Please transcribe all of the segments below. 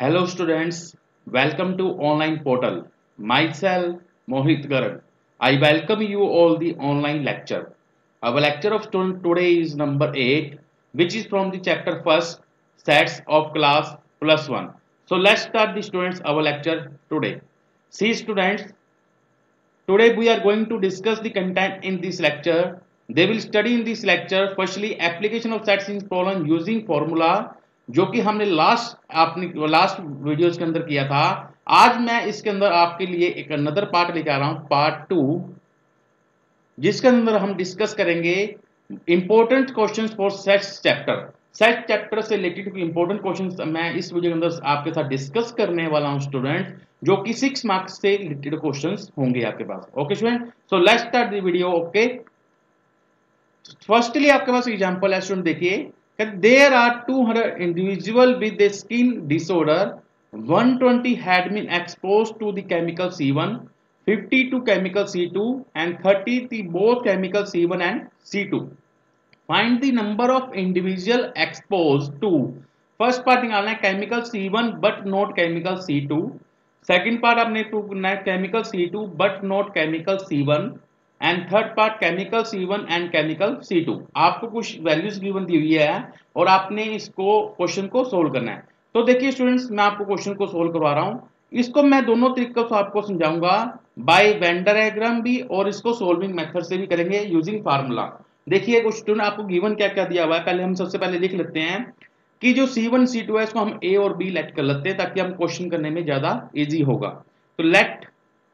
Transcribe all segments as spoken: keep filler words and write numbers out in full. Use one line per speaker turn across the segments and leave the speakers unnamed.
Hello students, welcome to online portal. Myself Mohit Garg. I welcome you all the online lecture. Our lecture of student today is number eight, which is from the chapter first, sets of class plus one. So let's start the students our lecture today. See students, today we are going to discuss the content in this lecture. They will study in this lecture firstly application of sets in problem using formula जो कि हमने last आपने last videos के अंदर किया था। आज मैं इसके अंदर आपके लिए एक अनदर पार्ट लेके आ रहा हूं, पार्ट टू, जिसके अंदर हम डिस्कस करेंगे important questions for sets chapter. Set chapter से रिलेटेड इंपॉर्टेंट क्वेश्चंस मैं इस वीडियो के अंदर आपके साथ डिस्कस करने वाला हूं स्टूडेंट, जो कि सिक्स मार्क्स से रिलेटेड क्वेश्चंस होंगे आपके पास। Okay student, so let's start the video. Okay, firstly आपके पास एग्जांपल है स्टूडेंट, देखिए there are two hundred individuals with a skin disorder. one hundred twenty had been exposed to the chemical C one, fifty to chemical C two, and thirty to both chemical C one and C two. Find the number of individual exposed to. First part निकालना है chemical C one but not chemical C two. Second part आपने ढूंढना है chemical C two but not chemical C one. And third part chemical C one and chemical C two. आपको कुछ values given the हुई है और आपने इसको क्वेश्चन को सोल्व करना है। तो देखिए स्टूडेंट्स, मैं आपको क्वेश्चन को सोल्व करवा रहा हूं। इसको मैं दोनों तरीकों से आपको समझाऊंगा, बाय वेन डायग्राम भी और इसको सोल्विंग मेथड से भी करेंगे यूजिंग फार्मूला। देखिए कुछ स्टूडेंट आपको गिवन क्या क्या दिया हुआ है, पहले हम सबसे पहले लिख लेते हैं कि जो सी वन सी टू है इसको हम ए और बी लेट कर लेते हैं ताकि हम क्वेश्चन करने में ज्यादा इजी होगा। तो let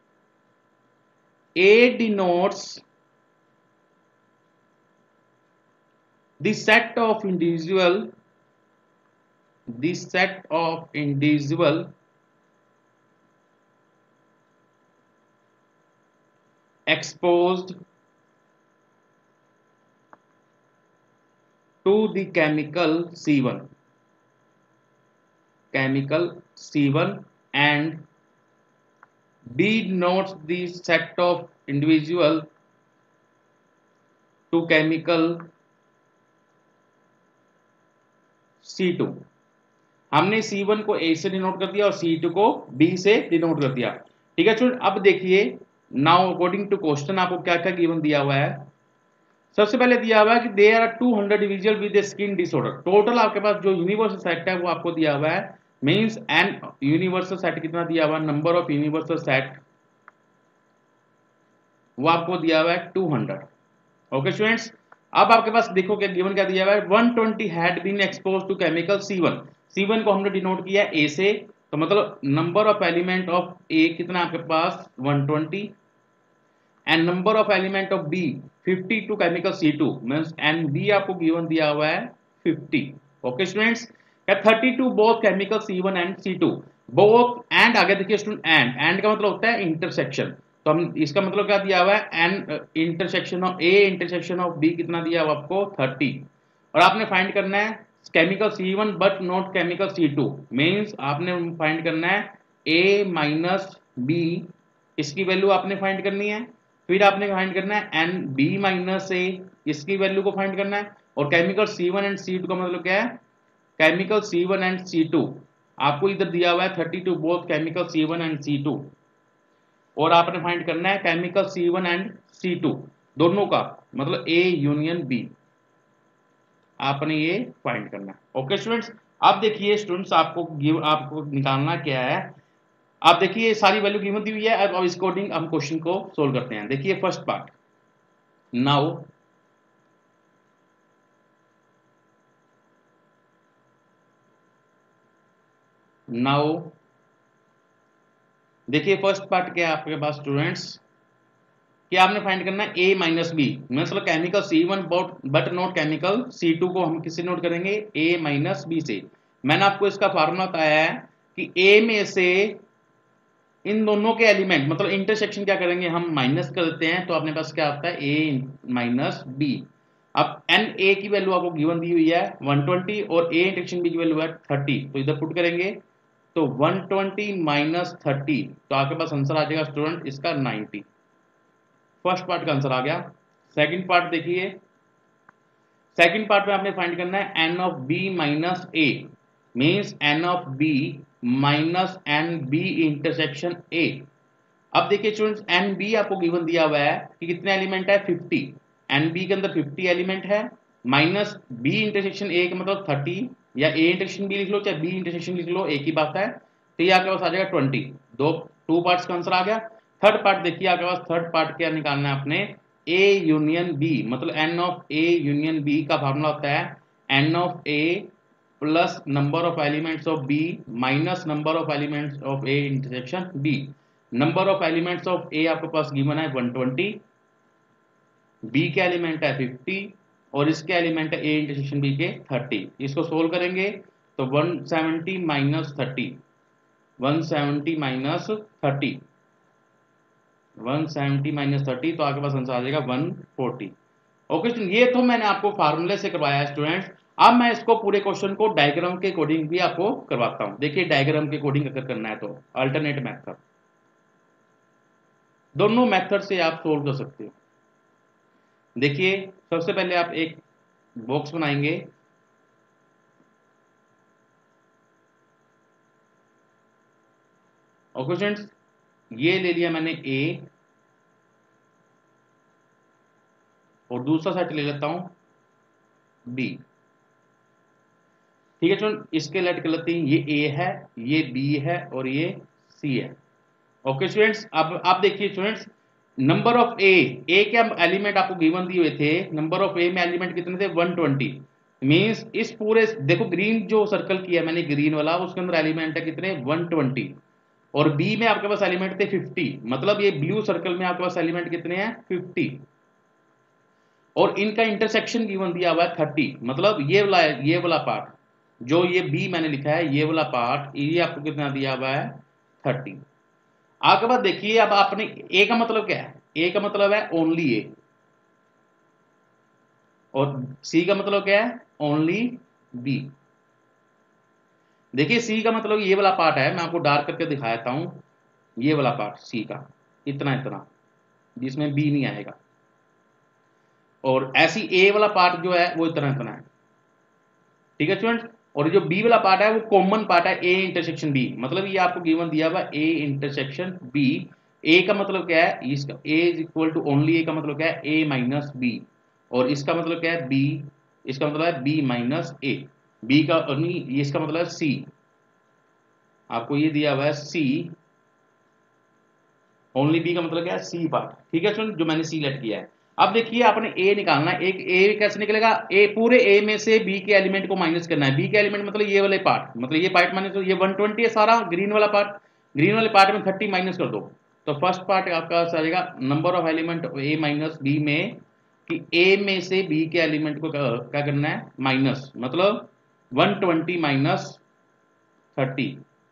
A denotes the set of individual the set of individual exposed to the chemical C one chemical C one and B denotes the set of individual to chemical C two। हमने C one को A से denote कर दिया और C two को B से denote कर दिया। ठीक है स्टूडेंट, अब देखिए नाउ अकॉर्डिंग टू क्वेश्चन आपको क्या क्या गिवन दिया हुआ है। सबसे पहले दिया हुआ है कि there are two hundred individual with skin disorder. Total आपके पास जो यूनिवर्सल सेट है वो आपको दिया हुआ है, मींस एन यूनिवर्सल सेट कितना दिया हुआ है, नंबर ऑफ यूनिवर्सल सेट वो आपको दिया हुआ है टू हंड्रेड। ओके स्टूडेंट्स, अब आपके पास देखो क्या गिवन क्या दिया हुआ है, one twenty had been exposed to chemical C one. C one को हमने डिनोट किया है ए से, तो मतलब number of element of A कितना आपके पास one twenty and number of element of B fifty to chemical C two means and B आपको गिवन दिया हुआ है fifty. Okay students, thirty to both chemical C one and C two both. And आगे देखिए student, and and का मतलब होता है इंटरसेक्शन, तो हम इसका मतलब क्या दिया हुआ है, n intersection of A intersection of B कितना दिया हुआ आपको थर्टी। और आपने फाइंड करना है chemical C one but not chemical C two, means आपने फाइंड करना है ए माइनस बी, इसकी वैल्यू आपने फाइंड करनी है। फिर आपने फाइंड करना है एन बी माइनस ए, इसकी वैल्यू को फाइंड करना है। और chemical C one and C two का मतलब क्या है, chemical C one and C two आपको इधर दिया हुआ है thirty to both chemical C one and C two, और आपने फाइंड करना है chemical C one and C two दोनों का मतलब ए यूनियन बी, आपने ये फाइंड करना है। ओके स्टूडेंट्स, अब देखिए स्टूडेंट्स आपको गिव आपको निकालना क्या है। आप देखिए सारी वैल्यू गिवन दी हुई है, अब इस अकॉर्डिंग हम क्वेश्चन को सोल्व करते हैं। देखिए फर्स्ट पार्ट, नाउ नाउ देखिए फर्स्ट पार्ट क्या है आपके पास स्टूडेंट्स, कि आपने फाइंड करना है ए माइनस बी, मतलब chemical C one but not chemical C two को हम किससे नोट करेंगे, ए माइनस बी से। मैंने आपको इसका फार्मूला बताया है कि ए में से इन दोनों के एलिमेंट मतलब इंटरसेक्शन क्या करेंगे, हम माइनस कर देते हैं, तो अपने पास क्या आता है ए माइनस बी। अब एन ए की वैल्यू आपको गिवन दी हुई है वन ट्वेंटी और ए इंटरसेक्शन बी की वैल्यू है थर्टी, तो इधर पुट करेंगे तो वन ट्वेंटी माइनस थर्टी, तो आपके पास आंसर आ जाएगा स्टूडेंट इसका नाइंटी। फर्स्ट पार्ट का आंसर आ गया। सेकंड पार्ट देखिए, सेकंड पार्ट में आपने फाइंड करना है n of B minus A, means n of B minus n B intersection A. अब देखिए स्टूडेंट्स, एन बी आपको गिवन दिया हुआ है कि कितने एलिमेंट है, फिफ्टी। एन बी के अंदर फिफ्टी एलिमेंट है, माइनस बी इंटरसेक्शन ए का मतलब थर्टी, या ए इंटरसेक्शन बी लिख लो चाहे बी इंटरसेक्शन लिख लो, एक ही बात है। तो ये आपके पास आ जाएगा ट्वेंटी। दो टू पार्ट्स का आंसर आ गया। थर्ड पार्ट देखिए आपके पास, थर्ड पार्ट क्या निकालना है आपने, ए यूनियन बी, मतलब n of A union B का फॉर्मूला होता है n of A plus number of elements of B minus number of elements of A intersection B. Number of elements of A आपके पास given है one twenty, B के element है fifty और इसके एलिमेंट है ए इंटरसेक्शन बी के thirty. इसको सोल्व करेंगे तो one seventy minus thirty, one seventy minus thirty, one seventy minus thirty, तो आपके पास आंसर आ जाएगा वन फोर्टी। ओके स्टूडेंट, ये तो मैंने आपको फार्मूले से करवाया है स्टूडेंट्स। अब मैं इसको पूरे क्वेश्चन को डायग्राम के अकॉर्डिंग भी आपको करवाता हूं। देखिए डायग्राम के अकॉर्डिंग अगर करना है तो अल्टरनेट मेथड, दोनों मेथड से आप सोल्व कर सकते हो। देखिए सबसे पहले आप एक बॉक्स बनाएंगे, ओके स्टूडेंट्स, ये ले लिया मैंने ए और दूसरा सेट ले लेता हूं बी। ठीक है स्टूडेंट, इसके लेट कर लेते हैं, ये ए है, ये बी है और ये सी है। ओके स्टूडेंट्स, अब आप देखिए students, number of A, A के एलिमेंट आपको गिवन दिए हुए थे, नंबर ऑफ ए में एलिमेंट कितने थे, वन ट्वेंटी। मींस इस पूरे, देखो ग्रीन जो सर्कल किया मैंने ग्रीन वाला, उसके अंदर एलिमेंट है कितने, वन ट्वेंटी, और बी में आपके पास एलिमेंट थे फिफ्टी, मतलब ये ब्लू सर्कल में आपके पास एलिमेंट कितने हैं, फिफ्टी, और इनका इंटरसेक्शन गिवन दिया हुआ है थर्टी, मतलब ये वाला ये वाला पार्ट जो ये बी मैंने लिखा है, ये वाला पार्ट, ये आपको कितना दिया हुआ है, थर्टी। आगे बात देखिए, अब आपने ए का मतलब क्या है, ए का मतलब है ओनली ए, और सी का मतलब क्या है, ओनली बी। देखिए सी का मतलब ये वाला पार्ट है, मैं आपको डार्क करके दिखा देता हूं, ये वाला पार्ट सी का इतना इतना, जिसमें बी नहीं आएगा, और ऐसी ए वाला पार्ट जो है वो इतना इतना है। ठीक है स्टूडेंट्स, और जो बी वाला पार्ट है वो कॉमन पार्ट है, ए इंटरसेक्शन बी, मतलब ये आपको गिवन दिया हुआ ए इंटरसेक्शन बी। ए का मतलब क्या है, इसका A is equal to only A का मतलब क्या है, ए माइनस बी, और इसका मतलब क्या है, बी, इसका मतलब है बी माइनस ए, बी का नहीं, इसका मतलब है सी, आपको ये दिया हुआ है सी, ओनली बी का मतलब क्या है, सी पार्ट। ठीक है स्टूडेंट, जो मैंने सी लेट किया है। अब देखिए आपने ए निकालना है, एक ए कैसे निकलेगा, ए पूरे ए में से बी के एलिमेंट को माइनस करना है। बी के एलिमेंट मतलब ये वाले पार्ट, मतलब ये पार्ट माइनस, तो ये वन ट्वेंटी है सारा ग्रीन वाला पार्ट, ग्रीन वाले पार्ट में थर्टी माइनस कर दो, तो फर्स्ट पार्ट आपका आ जाएगा number of element A minus B में, कि ए में से बी के एलिमेंट को क्या करना है, माइनस, मतलब वन ट्वेंटी माइनस थर्टी,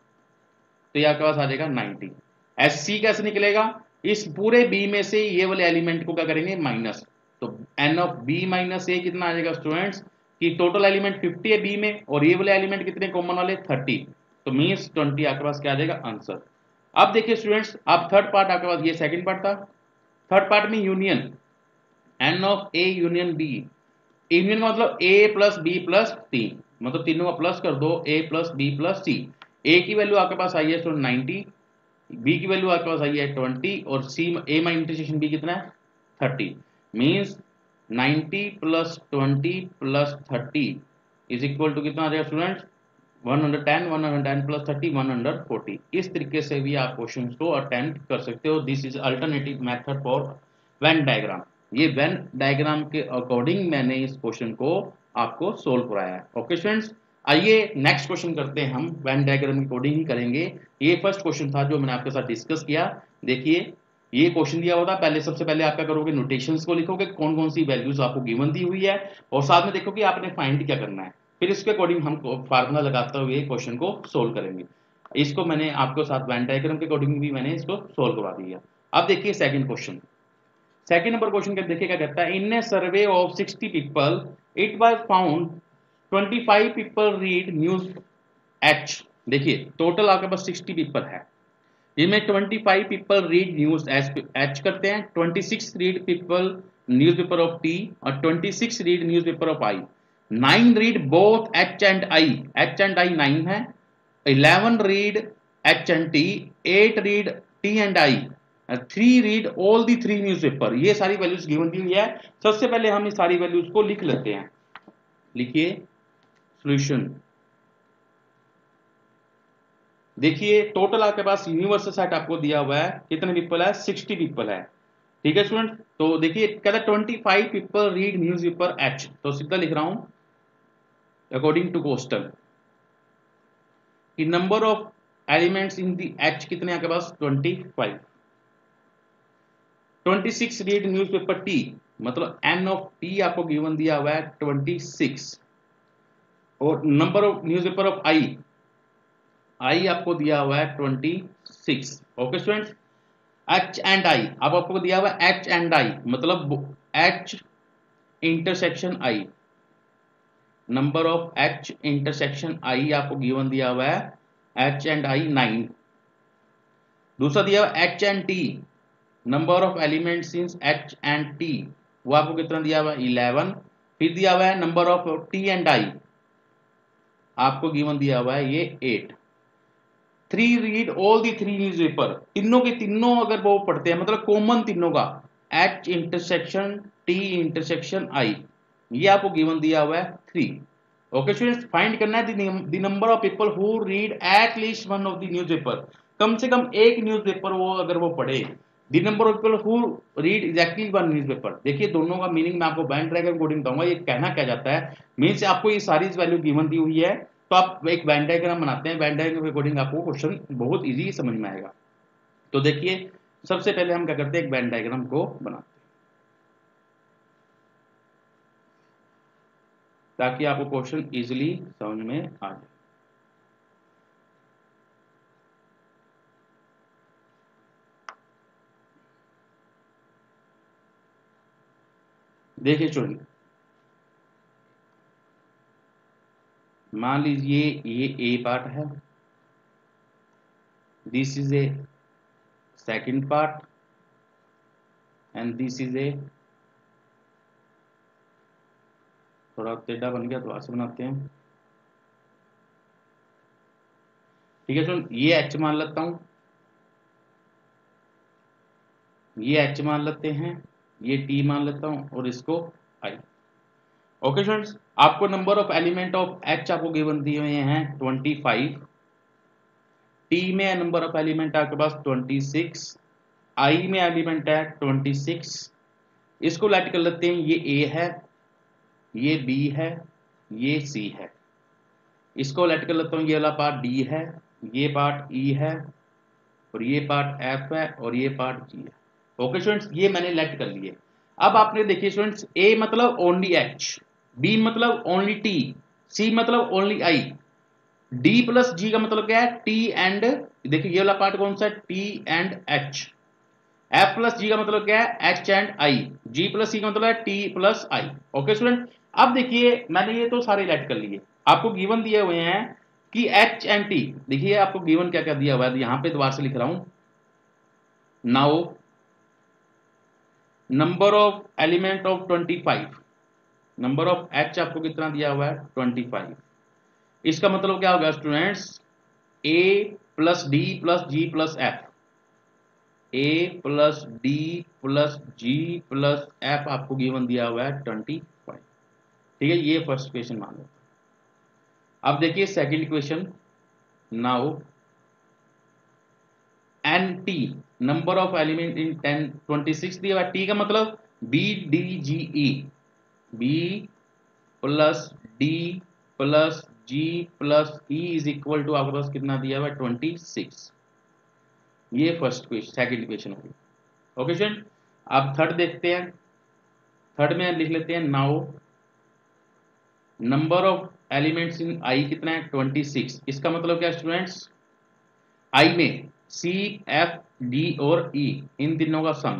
तो ये आपके पास आ जाएगा नाइनटी। एस सी कैसे निकलेगा, इस पूरे बी में से ये वाले एलिमेंट को क्या करेंगे, माइनस, तो n of B minus A कितना आ जाएगा स्टूडेंट्स, कि टोटल एलिमेंट फिफ्टी है बी में, और ये वाले एलिमेंट कितने कॉमन वाले, थर्टी, तो मीन्स ट्वेंटी आपके पास क्या आ जाएगा आंसर। अब देखिए स्टूडेंट्स, अब थर्ड पार्ट आपके पास, ये सेकंड पार्ट था, थर्ड पार्ट में union, n of A union B, union का मतलब A plus B plus C, मतलब तीनों का प्लस कर दो, A plus B plus C. A की वैल्यू आपके पास आई है स्टूडेंट नाइनटी, बी की वैल्यू आपके पास आई है ट्वेंटी, और C A minus intersection B कितना है, thirty, means ninety plus twenty plus thirty is equal to कितना आ जाएगा students, one hundred ten, one hundred ten plus thirty, one hundred forty. इस तरीके से भी आप क्वेश्चंस को अटेम्प्ट कर सकते हो। This is alternative method for Venn diagram. ये वेन डायग्राम के अकॉर्डिंग मैंने इस क्वेश्चन को आपको सोल्व कराया है। ओके स्टूडेंट्स, आइए नेक्स्ट क्वेश्चन करते हैं, हम वेन डायग्राम के अकॉर्डिंग ही करेंगे। ये फर्स्ट क्वेश्चन था जो मैंने आपके साथ डिस्कस किया। देखिए ये क्वेश्चन दिया हुआ था, पहले सबसे पहले आप क्या करोगे, नोटेशंस को लिखोगे, कौन कौन सी वैल्यूज आपको गिवन दी हुई है, और साथ में देखो कि आपने फाइंड क्या करना है, फिर इसके अकॉर्डिंग हम फार्मूला लगाते हुए क्वेश्चन को सोल्व करेंगे। इसको मैंने आपके साथ वेन डायग्राम के अकॉर्डिंग भी मैंने इसको सोल्व करवा दिया। अब देखिए second question, second number question देखिए क्या कहता है, in a survey of sixty people it was found twenty five people read news H. देखिए टोटल आपके पास सिक्सटी पीपल है, इनमें twenty five people read news H करते हैं, twenty six read people newspaper of T, और twenty six read newspaper of I. Nine read both H and I, H and I nine है, eleven read H and T, eight read T and I, three read all the three newspaper. ये सारी values given the हुई है। सबसे पहले हम इस सारी वैल्यूज को लिख लेते हैं। लिखिए सॉल्यूशन। देखिए टोटल आपके पास यूनिवर्सल सेट आपको दिया हुआ है, कितने पीपल है, सिक्सटी पीपल है। ठीक है स्टूडेंट, तो देखिए कहता है twenty five people read newspaper H, तो सीधा लिख रहा हूं अकॉर्डिंग टू क्वेश्चन कि number of elements in the H कितने आपके पास twenty five. Twenty six read newspaper T, मतलब एन ऑफ टी आपको गिवन दिया हुआ है ट्वेंटी सिक्स, और number of newspaper of I, I आपको दिया हुआ है twenty six. Okay students, H and I अब आपको दिया हुआ है एच एंड आई, मतलब H intersection I, number of H intersection I आपको गिवन दिया हुआ है एच एंड आई नाइन। दूसरा दिया हुआ H and T, number of elements in H and T, वो आपको कितना दिया हुआ है इलेवन। फिर दिया हुआ है number of T and I, आपको गिवन दिया हुआ है ये eight. Three read all the three newspaper, तीनों के तीनों अगर वो पढ़ते हैं, मतलब कॉमन तीनों का, H intersection T intersection I, ये आपको गिवन दिया हुआ है थ्री। ओके स्टूडेंट्स, फाइंड करना है the number of people who read at least one of the newspaper, कम से कम एक न्यूज़पेपर वो अगर वो पढ़े। The number of people who read exactly one newspaper, देखिए दोनों का मीनिंग मैं आपको वेन डायग्राम अकॉर्डिंग बताऊंगा। ये कहना क्या जाता है, मीन्स आपको ये सारी वैल्यू गिवन दी हुई है, तो आप एक वेन डायग्राम बनाते हैं, वेन डायग्राम के अकॉर्डिंग आपको क्वेश्चन बहुत ईजी समझ में आएगा। तो देखिए सबसे पहले हम क्या करते हैं, एक वेन डायग्राम को बनाते हैं ताकि आपको क्वेश्चन इजीली समझ में आ जाए। देखिए स्टूडेंट, मान लीजिए ये ए पार्ट है, this is a second part and this is a, थोड़ा टेढ़ा बन गया तो ऐसे बनाते हैं। ठीक है स्टूडेंट, ये एच मान लेता हूं, ये एच मान लेते हैं, ये टी मान लेता हूं और इसको आई। ओके स्टूडेंट्स, आपको number of element of H आपको गिवन दिए हुए हैं ट्वेंटी फाइव, टी में नंबर ऑफ एलिमेंट आपके पास ट्वेंटी सिक्स, आई में एलिमेंट है ट्वेंटी सिक्स। इसको लेट कर लेते हैं, ये ए है, ये बी है, ये सी है। इसको लेट कर लेता हूं, ये वाला पार्ट डी है, ये पार्ट ई है, और ये पार्ट एफ है, और ये पार्ट जी है। ओके स्टूडेंट्स, ये मैंने लेट कर लिए। अब आपने देखिए स्टूडेंट्स, ए मतलब ओनली एच, बी मतलब ओनली टी, सी मतलब only I, D plus G का मतलब क्या है, टी एंड, देखिए ये वाला पार्ट कौन सा है, T and H. F plus G का मतलब क्या है, H and I. G plus C का मतलब है T plus I. Okay student, अब देखिए मैंने ये तो सारे लेट कर लिए, आपको गिवन दिए हुए हैं कि एच एंड टी, देखिए आपको गिवन क्या क्या दिया हुआ है, यहां पे दोबारा से लिख रहा हूं। Now number of element of twenty five, number of H आपको कितना दिया हुआ है ट्वेंटी फाइव। इसका मतलब क्या होगा students, A plus D plus G plus F, A plus D plus G plus F आपको गिवन दिया हुआ है ट्वेंटी फाइव। ठीक है, ये फर्स्ट क्वेश्चन मान लो। अब देखिए second question, now n T, number of element in ten twenty six दिया हुआ है, टी का मतलब B D G E, B plus D plus G plus E is equal to आपके पास कितना दिया हुआ है ट्वेंटी सिक्स। ये फर्स्ट क्वेश्चन सेकंड क्वेश्चन हो गया। ओके स्टूडेंट, अब थर्ड देखते हैं, थर्ड में लिख लेते हैं, now number of elements in I कितना है ट्वेंटी सिक्स। इसका मतलब क्या स्टूडेंट्स, आई में सी एफ डी और ई, इन तीनों का सम,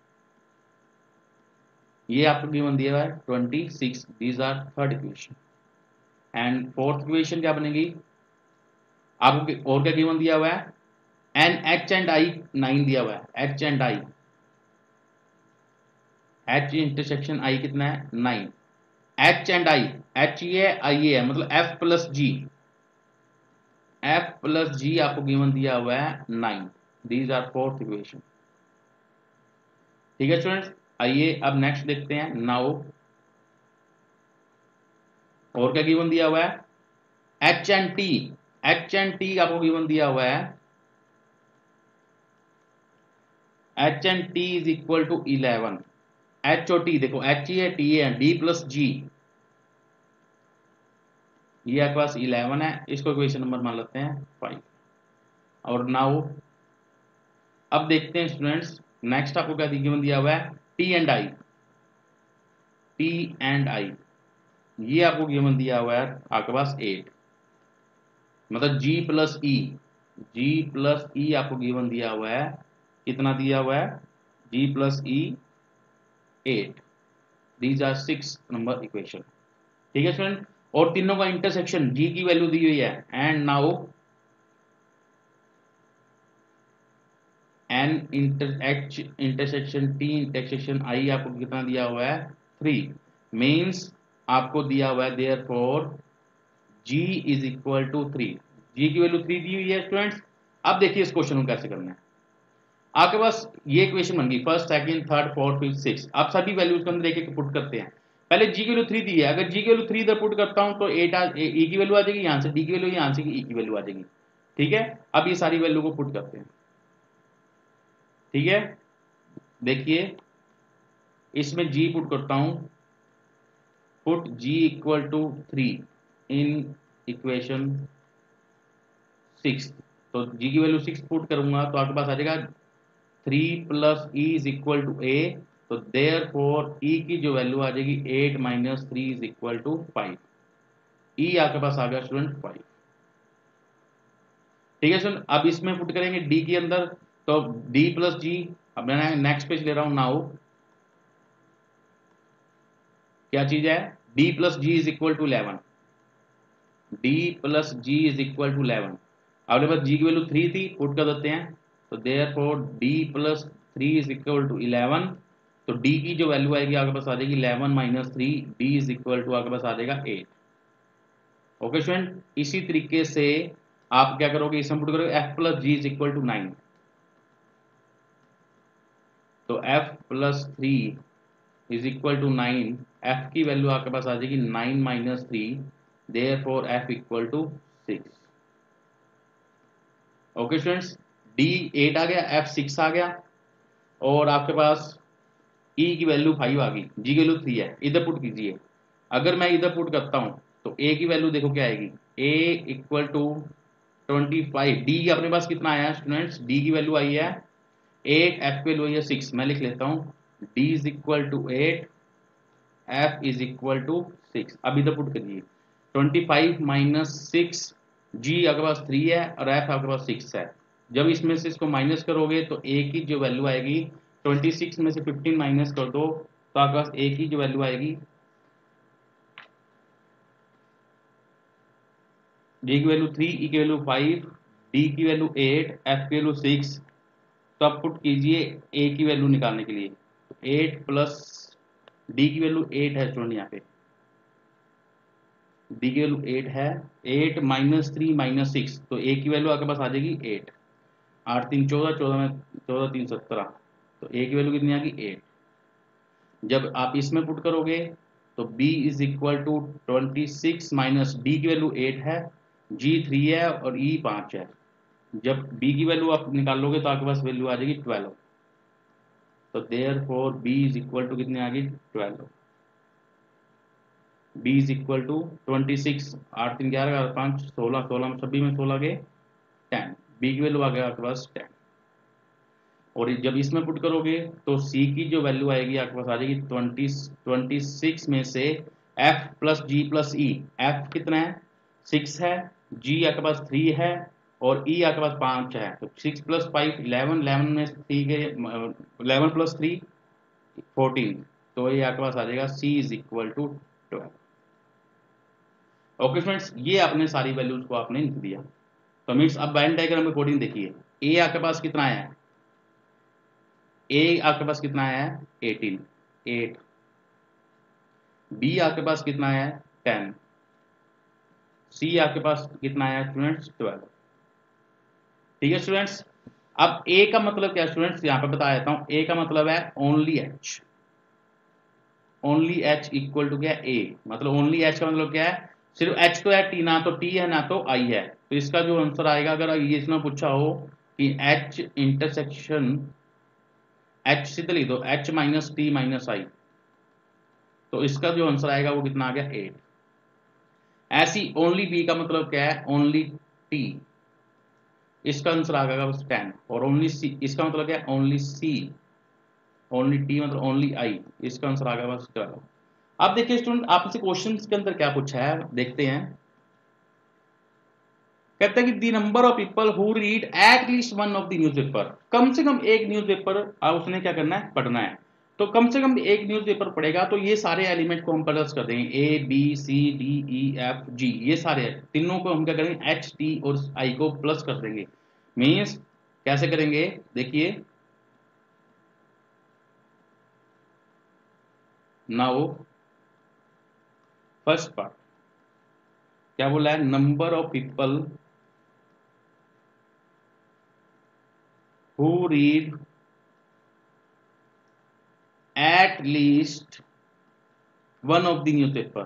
ये आपको गिवन दिया हुआ है twenty six. These are third equation. And fourth equation क्या बनेगी, आपको और क्या गिवन दिया हुआ है, n H and I nine दिया हुआ है, H and I, H intersection I कितना है nine, H and I, H E है आई ए है, मतलब F plus G, F plus G आपको गिवन दिया हुआ है nine. These are fourth equation. ठीक है स्टूडेंट्स, आइए अब नेक्स्ट देखते हैं। नाउ और क्या गिवन दिया हुआ है, H and T, H and T आपको गिवन दिया हुआ है, H and T is equal to eleven. H और टी देखो, एच ई है टी है, डी प्लस जी, ये आपके पास इलेवन है, इसको इक्वेशन नंबर मान लेते हैं फाइव। और नाउ अब देखते हैं स्टूडेंट्स, नेक्स्ट आपको क्या गिवन दिया हुआ है, T and I, T and I ये आपको गिवन दिया हुआ है आपके पास एट, मतलब जी प्लस ई, जी प्लस ई आपको गिवन दिया हुआ है, कितना दिया हुआ है, G plus E eight. These are six number equation. ठीक है स्टूडेंट, और तीनों का इंटरसेक्शन जी की वैल्यू दी हुई है, and now n inter H intersection T intersection I आपको कितना दिया हुआ है, थ्री। मीन्स आपको दिया हुआ है therefore g is equal to three, G की वैल्यू थ्री दी हुई है स्टूडेंट्स। अब देखिए इस क्वेश्चन को कैसे करना है। आपके पास ये इक्वेशन बन गई, first second third fourth fifth six. आप सभी वैल्यूज के अंदर एक एक पुट करते हैं। पहले जी की वैल्यू थ्री दी है, अगर जी की वैल्यू थ्री इधर पुट करता हूं तो एट ई की वैल्यू आ जाएगी, यहां से डी की वैल्यू, यहां से ई की वैल्यू आ जाएगी। ठीक है, अब ये सारी वैल्यू को पुट करते हैं। ठीक है, देखिए इसमें जी पुट करता हूं, put G equal to three in equation six, तो जी की वैल्यू सिक्स पुट करूंगा तो आपके पास आ जाएगा three plus E is equal to A, तो देयर फोर ई की जो वैल्यू आ जाएगी eight minus three is equal to five. E आपके पास आ गया स्टूडेंट फाइव। ठीक है स्टूडेंट, अब इसमें पुट करेंगे डी के अंदर, तो डी प्लस जी, अब मैं नेक्स्ट पेज ले रहा हूं। नाउ क्या चीज है, D plus G is equal to eleven, D plus G is equal to eleven. आपके पास जी की वैल्यू थ्री थी, पुट कर देते हैं, तो therefore D plus three is equal to eleven, तो डी की जो वैल्यू आएगी आपके पास आ जाएगी eleven minus three, D is equal to आपके पास आ जाएगा एट। ओके स्टूडेंट, इसी तरीके से आप क्या करोगे, इसमें पुट करोगे F plus G is equal to nine, तो F plus three is equal to nine, F की वैल्यू आपके पास आ जाएगी nine minus three, therefore F equal to six. Okay students, D eight आ गया, एफ सिक्स आ गया, और आपके पास ई की वैल्यू फाइव आ गई, जी की वैल्यू थ्री है, इधर पुट कीजिए। अगर मैं इधर पुट करता हूं तो ए की वैल्यू देखो क्या आएगी, A equal to twenty five. D अपने पास कितना आया स्टूडेंट्स, डी की वैल्यू आई है एट, एफ की वैल्यू आई है सिक्स। मैं लिख लेता हूं D is equal to eight, F is equal to six. अब इधर पुट करिए, twenty five minus six, G आपके पास थ्री है और एफ आपके पास सिक्स है। जब इसमें से इसको माइनस करोगे तो ए की जो वैल्यू आएगी, ट्वेंटी सिक्स में से फिफ्टीन माइनस कर दो तो आपके पास ए की जो वैल्यू आएगी, डी की वैल्यू थ्री, ई की वैल्यू फाइव, डी की वैल्यू एट, एफ की वैल्यू सिक्स। तो आप पुट कीजिए ए की वैल्यू निकालने के लिए, एट प्लस डी की वैल्यू एट है स्टूडेंट, यहाँ पे डी की वैल्यू एट है, eight minus three minus six, तो ए की वैल्यू आपके पास आ जाएगी एट, आठ तीन चौदह, चौदह में चौदह तीन सत्रह, तो ए की वैल्यू कितनी आ गई एट। जब आप इसमें पुट करोगे तो b is equal to twenty six minus D की वैल्यू एट है, g थ्री है और e पाँच है। जब b की वैल्यू आप निकालोगे तो आपके पास वैल्यू आ जाएगी ट्वेल्व, तो therefore b is equal to कितनी आ गई twelve. b is equal to twenty six, आठ तीन ग्यारह, ग्यारह पाँच सोलह, सोलह में छब्बीस में सोलह के टेन, b की वैल्यू आ गया आपके पास टेन। और जब इसमें पुट करोगे तो c की जो वैल्यू आएगी आपके पास आ जाएगी ट्वेंटी ट्वेंटी सिक्स में से f plus G plus E, F कितना है सिक्स है, g आपके पास थ्री है और e आपके पास पाँच है, तो six plus five eleven, eleven में थ्री के इलेवन प्लस थ्री फोर्टीन, तो ये आपके पास आ जाएगा c is equal to twelve. Okay friends, ये आपने सारी वैल्यूज को आपने लिख दिया। तो मीन्स अब वेन डायग्राम में कोडिंग देखिए, a आपके पास कितना है, ए आपके पास कितना है एटीन, एट, बी आपके पास कितना आया है टेन, सी आपके पास कितना आया है स्टूडेंट्स ट्वेल्व। ठीक है स्टूडेंट्स, अब ए का मतलब क्या स्टूडेंट्स, यहां पे बता देता हूं। ए का मतलब है only H, only H equal to क्या ए, मतलब ओनली एच का मतलब क्या है, सिर्फ एच तो है, टी ना तो टी है ना तो आई है। तो इसका जो आंसर आएगा, अगर ये इसमें पूछा हो कि एच इंटरसेक्शन, एच सीधे लिख दो H minus T minus I, तो इसका जो आंसर आएगा वो कितना आ गया एट। ऐसी ओनली बी का मतलब क्या है, ओनली टी, इसका आंसर आ गया बस टेन। और ओनली सी, इसका मतलब क्या है ओनली सी, ओनली टी मतलब ओनली आई, इसका आंसर आ गया बस ट्वेल्व। अब देखिए स्टूडेंट, आपसे क्वेश्चन के अंदर क्या पूछा है देखते हैं। कहता है कि the number of people who read at least one of the newspaper, कम से कम एक न्यूज़पेपर उसने क्या करना है पढ़ना है। तो कम से कम एक न्यूज़पेपर पढ़ेगा, तो ये सारे एलिमेंट को हम प्लस कर देंगे, A B C D E F G, ये सारे तीनों को हम क्या करेंगे एच टी और आई को प्लस कर देंगे। मीन्स कैसे करेंगे देखिए, नाउ फर्स्ट पार्ट क्या बोला है, number of people who read at least one of the newspaper.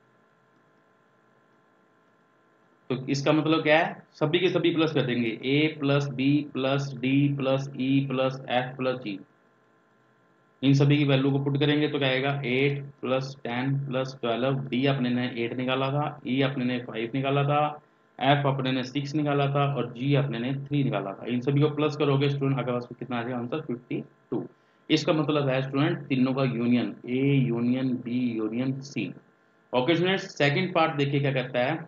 तो इसका मतलब क्या है, सभी के सभी प्लस कर देंगे, A plus B plus D plus E plus F plus G, इन सभी की वैल्यू को पुट करेंगे तो क्या आएगा eight plus ten plus twelve. D अपने ने एट निकाला था, ई अपने ने फाइव निकाला था, एफ अपने ने सिक्स निकाला था और जी अपने ने थ्री निकाला था। इन सभी को प्लस करोगे स्टूडेंट, आपके पास कितना आ जाएगा आंसर फिफ्टी टू। इसका मतलब है स्टूडेंट तीनों का union, A union B union C. Okay student, second part देखिए क्या कहता है।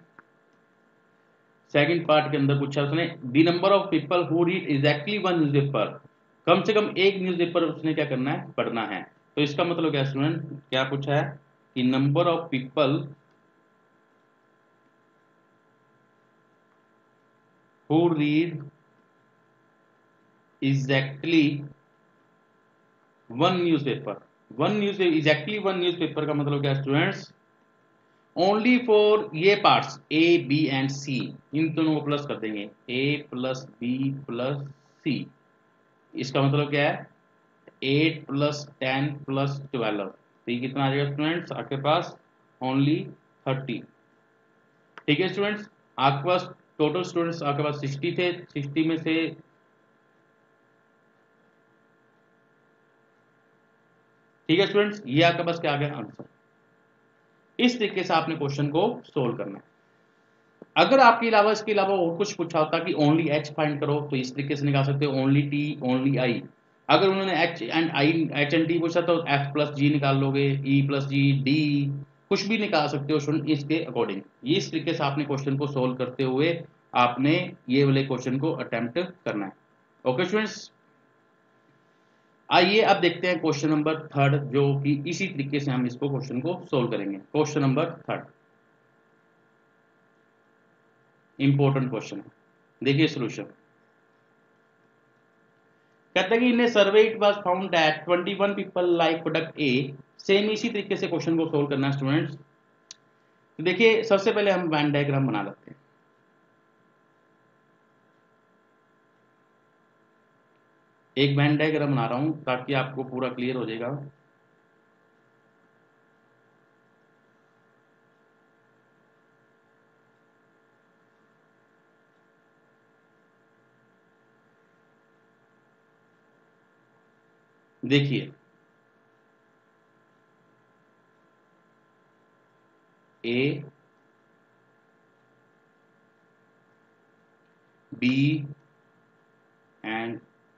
सेकंड पार्ट के अंदर पूछा उसने, the number of people who read exactly one newspaper, कम से कम एक न्यूज़पेपर उसने क्या करना है पढ़ना है। तो इसका मतलब क्या स्टूडेंट, क्या पूछा है कि number of people who read exactly one newspaper, one news exactly one newspaper का मतलब क्या स्टूडेंट्स, ओनली फॉर ये parts A B and C, इन दोनों को प्लस कर देंगे, A plus B plus C. इसका मतलब क्या है eight plus ten plus twelve, तो ये कितना आ जाएगा स्टूडेंट्स आपके पास ओनली थर्टी। ठीक है स्टूडेंट्स, आपके पास टोटल स्टूडेंट्स आपके पास सिक्सटी थे, सिक्सटी में से ठीक है स्टूडेंट्स, ये आपके पास क्या आ गया आंसर। इस तरीके से आपने क्वेश्चन को सोल्व करना है। अगर आपके अलावा इसके अलावा और कुछ पूछा होता कि ओनली एच फाइंड करो, तो इस तरीके से निकाल सकते हो, ओनली टी ओनली आई। अगर उन्होंने H and I H and T पूछा तो एफ प्लस जी निकाल लोगे, ई प्लस जी डी, कुछ भी निकाल सकते हो स्टूडेंट इसके अकॉर्डिंग। ये इस तरीके से आपने क्वेश्चन को सोल्व करते हुए आपने ये वाले क्वेश्चन को अटेम्प्ट करना है। ओके स्टूडेंट्स, आइए अब देखते हैं क्वेश्चन नंबर थर्ड, जो कि इसी तरीके से हम इसको क्वेश्चन को सोल्व करेंगे। Question number third important question है, देखिए सोल्यूशन। कहते हैं कि in a survey it was found that twenty one people like product A. Same इसी तरीके से क्वेश्चन को सोल्व करना है स्टूडेंट्स। तो देखिए सबसे पहले हम वेन डायग्राम बना लेते हैं। एक वेन डायग्राम बना रहा हूं ताकि आपको पूरा क्लियर हो जाएगा। देखिए ए बी एंड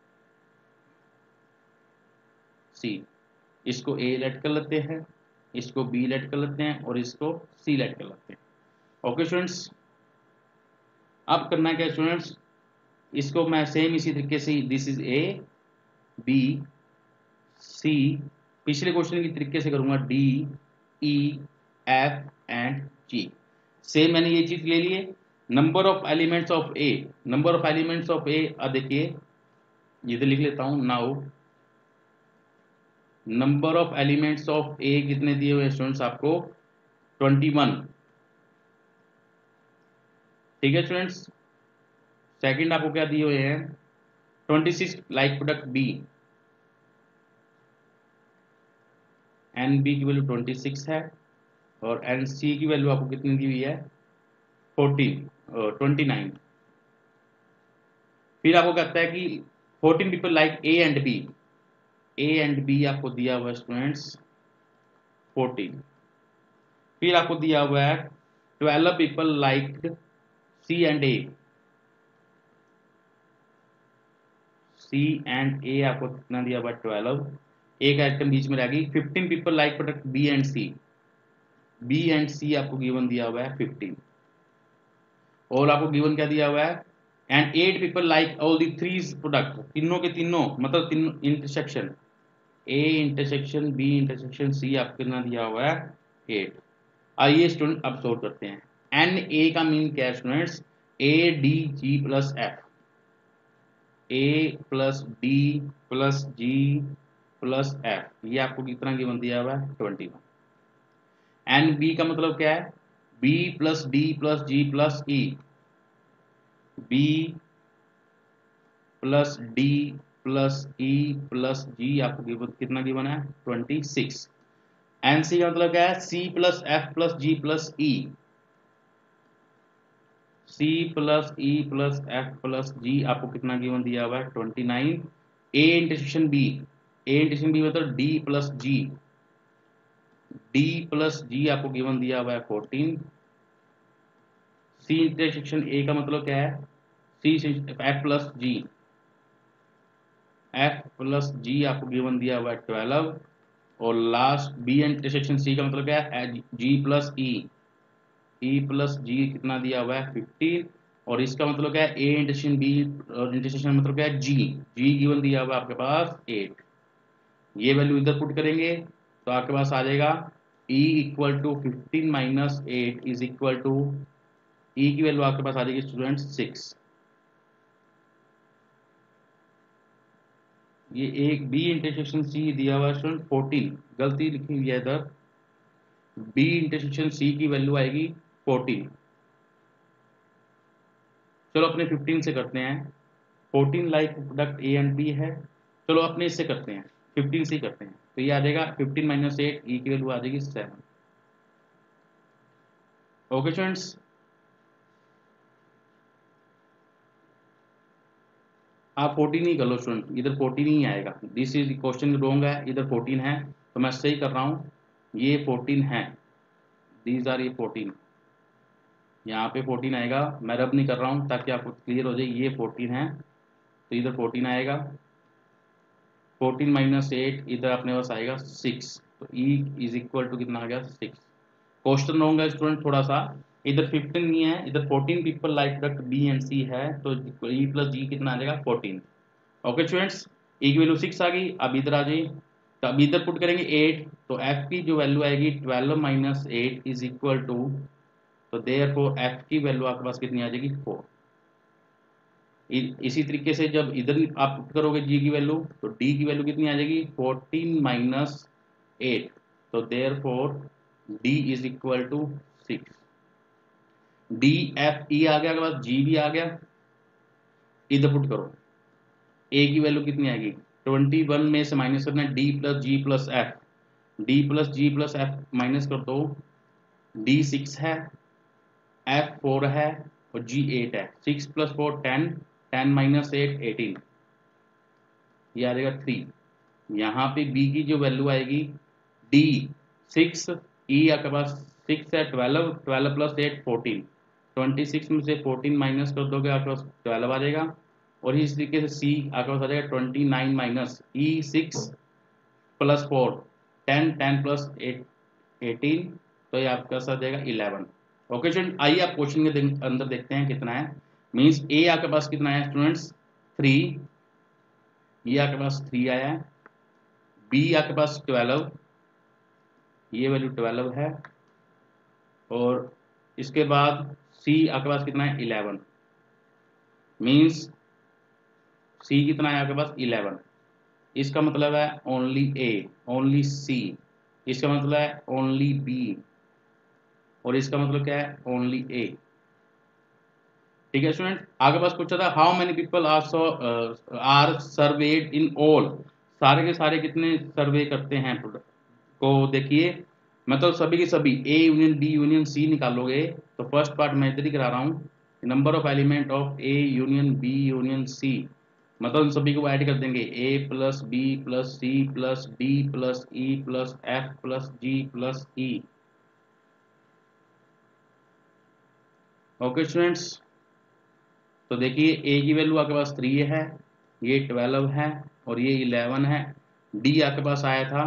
सी, इसको ए लेट कर लेते हैं, इसको बी लेट कर लेते हैं और इसको सी लेट कर लेते हैं। ओके स्टूडेंट्स, अब करना है क्या स्टूडेंट्स, इसको मैं सेम इसी तरीके से, this is A B C, पिछले क्वेश्चन की तरीके से करूंगा D E F and G. Same मैंने ये चीज ले लिए। Number of elements of A, number of elements of A, अब देखिए ये तो लिख लेता हूं now, number of elements of A कितने दिए हुए स्टूडेंट्स आपको ट्वेंटी वन। ठीक है स्टूडेंट्स। सेकंड आपको क्या दिए हुए हैं twenty six like product B, N B की वैल्यू ट्वेंटी सिक्स है और एन सी की वैल्यू आपको कितनी दी हुई है फोर्टीन ट्वेंटी नाइन। फिर आपको कहता है कि fourteen people like A and B, A and B आपको दिया हुआ है स्टूडेंट्स फोर्टीन। फिर आपको दिया हुआ है twelve people like C and A, C and A आपको कितना दिया हुआ है ट्वेल्व, एक आइटम बीच में रहेगी। Fifteen people like product B and C, B and C आपको गिवन दिया हुआ है फिफ्टीन। और आपको गिवन क्या दिया हुआ है and eight people like all the three product, तीनों के तीनों मतलब तीनों intersection A intersection B intersection C आपको कितना दिया हुआ है एट। आइए स्टूडेंट अब सोल्व करते हैं। एन ए का मीन क्या है students A D G plus F, A plus D plus G plus F, ये आपको कितना गिवन दिया हुआ है ट्वेंटी वन। एन बी का मतलब क्या है B plus D plus G plus E, B plus D plus E plus G आपको गिवन कितना गिवन है ट्वेंटी सिक्स। एन सी का मतलब क्या है C plus F plus G plus E, C plus E plus F plus G आपको कितना given दिया हुआ है twenty nine. A intersection B, A intersection B मतलब D plus G, D plus G आपको गिवन दिया हुआ है फोर्टीन। सी इंटरसेक्शन ए का मतलब क्या है C F plus G, F plus G आपको गिवन दिया हुआ है ट्वेल्व। और लास्ट बी इंटरसेक्शन सी का मतलब क्या है जी प्लस ई, ई प्लस जी कितना दिया हुआ है फिफ्टीन। और इसका मतलब क्या है ए इंटरसेक्शन बी और इंटरसेक्शन मतलब क्या है जी, जी गिवन दिया हुआ है आपके पास एट। ये वैल्यू इधर पुट करेंगे तो आपके पास आ जाएगा e equal to fifteen minus eight is equal to E की वैल्यू आपके पास आ जाएगी स्टूडेंट सिक्स। ये एक बी इंटरसेक्शन सी दिया हुआ है स्टूडेंट फोर्टीन, गलती लिखी हुई है इधर, बी इंटरसेक्शन सी की वैल्यू आएगी फोर्टीन। चलो अपने फिफ्टीन से करते हैं, fourteen like product A and B है, चलो अपने इससे करते हैं फिफ्टीन से ही करते हैं। तो ये आ जाएगा फिफ्टीन माइनस एट ई की वैल्यू आ जाएगी सेवन। ओके स्टूडेंट्स, आप फोर्टीन ही कर लो स्टूडेंट, इधर फोर्टीन ही आएगा। दिस इज क्वेश्चन रॉन्ग है, इधर फोर्टीन है तो मैं सही कर रहा हूँ, ये फोर्टीन है, दीज आर ये फोर्टीन, यहाँ पे फोर्टीन आएगा। मैं रब नहीं कर रहा हूँ ताकि आपको क्लियर हो जाए, ये फोर्टीन है तो इधर फोर्टीन आएगा। फोर्टीन माइनस एट इधर अपने पास आएगा सिक्स, तो ई इज इक्वल टू कितना आ गया सिक्स। क्वेश्चन होगा स्टूडेंट थोड़ा सा, इधर फिफ्टीन नहीं है, इधर fourteen people like product B and C है तो ई प्लस जी कितना आ जाएगा फोर्टीन। ओके स्टूडेंट्स, ई की वैल्यू सिक्स आ गई, अब इधर आ जाइए तो अब इधर पुट करेंगे एट, तो एफ की जो वैल्यू आएगी twelve minus eight is equal to, तो देयरफॉर एफ की वैल्यू आपके पास कितनी आ जाएगी फोर। इसी तरीके से जब इधर आप पुट करोगे जी की वैल्यू तो डी की वैल्यू कितनी आ जाएगी फोर्टीन माइनस एट, तो therefore D is equal to six. D F E आ गया, आपके पास जी भी आ गया, इधर पुट करो ए की वैल्यू कितनी आएगी ट्वेंटी वन में से माइनस करना है D plus G plus F, D plus G plus F minus कर दो, डी सिक्स है, एफ फोर है और जी एट है। Six plus four ten, ten minus eight eighteen, ये आ जाएगा थ्री। यहाँ पे बी की जो वैल्यू आएगी डी सिक्स, ई आपके पास सिक्स है twelve, twelve plus eight fourteen, twenty six में से फोर्टीन माइनस कर दोगे आपके पास ट्वेल्व आ जाएगा। और इस तरीके से सी आपके पास आ जाएगा twenty nine minus E six plus four ten, ten plus eight eighteen, तो ये आपके पास आ जाएगा इलेवन। ओके स्टूडेंट, आइए आप क्वेश्चन के अंदर देखते हैं कितना है। मीन्स ए आपके पास कितना है स्टूडेंट्स थ्री, ये आपके पास थ्री आया है, बी आपके पास ट्वेल्व, ये वैल्यू ट्वेल्व है, और इसके बाद सी आपके पास कितना है इलेवन, मीन्स सी कितना है आपके पास इलेवन। इसका मतलब है ओनली ए, ओनली सी, इसका मतलब है ओनली बी, और इसका मतलब क्या है ओनली ए। ठीक है स्टूडेंट, आगे पास पूछा था how many people are are surveyed in all, सारे के सारे कितने सर्वे करते हैं को देखिए, मतलब सभी के सभी A union B union C निकालोगे तो फर्स्ट पार्ट मैं इधर ही करा रहा हूँ, number of element of A union B union C, मतलब उन सभी को ऐड कर देंगे A plus B plus C plus D plus E plus F plus G plus E. Okay students, तो देखिए ए की वैल्यू आपके पास थ्री है, ये ट्वेल्व है और ये इलेवन है। डी आपके पास आया था